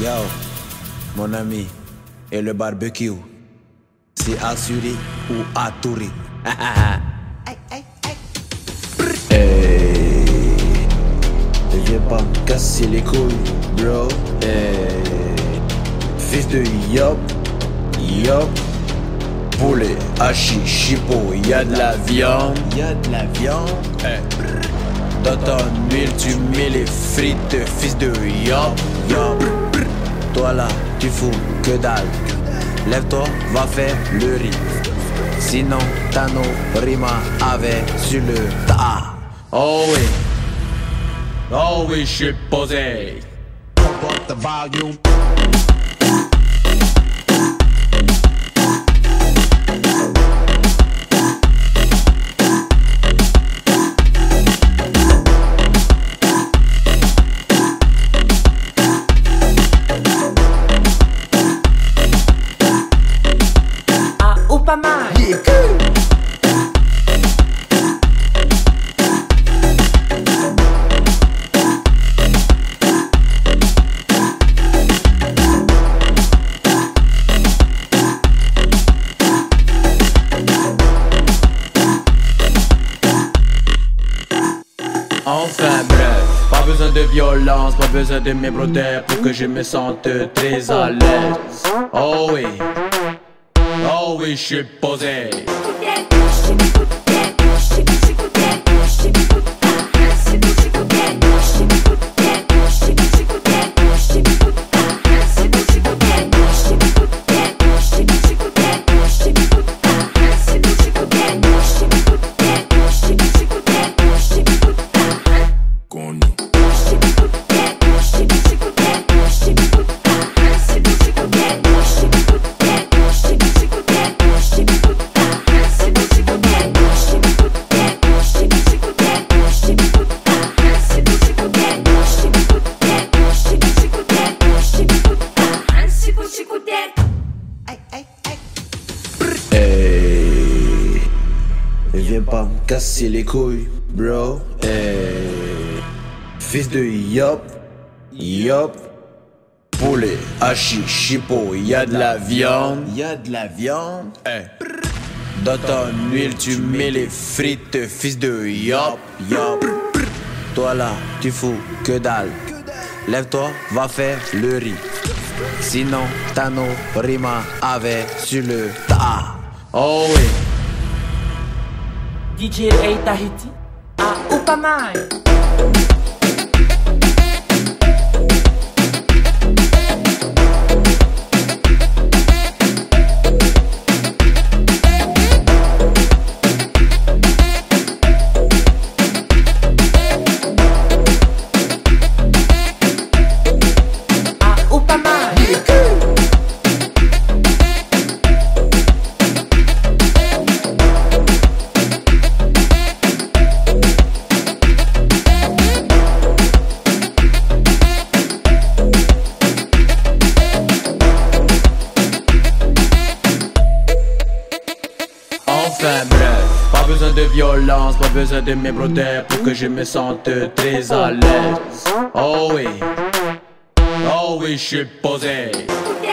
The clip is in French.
Yo, mon ami, et le barbecue, c'est assuré ou atouré. Hey, viens pas me casser les couilles, bro. Hey, fils de yop, yop. Poulet, hachi, chipot, y'a de la viande, y'a de la viande. Hey. Dans ton huile, tu mets les frites, fils de yop, yop. Toi là, tu fous que dalle. Lève-toi, va faire le riz. Sinon, t'as nos rimas avec sur le ta. Oh oui, je suis posé. Pump up the volume. Pas mal. Yeah. Enfin bref, pas besoin de violence, pas besoin de mes brodeurs pour que je me sente très à l'aise. Oh oui, je suis posé. Hey, viens pas me casser les couilles, bro. Hey, fils de yop, yop. Poulet, hachi, chipot, y'a de la viande, y'a de la viande. Hey. Dans ton huile, tu mets les frites, fils de yop, yop. Toi là, tu fous que dalle. Lève-toi, va faire le riz. Sinon, t'as nos rimas avec sur le ta. Oh oui. DJ A Tahiti. Ou pas mal. Enfin bref, pas besoin de violence, pas besoin de mes brodeurs pour que je me sente très à l'aise. Oh oui, je suis posé.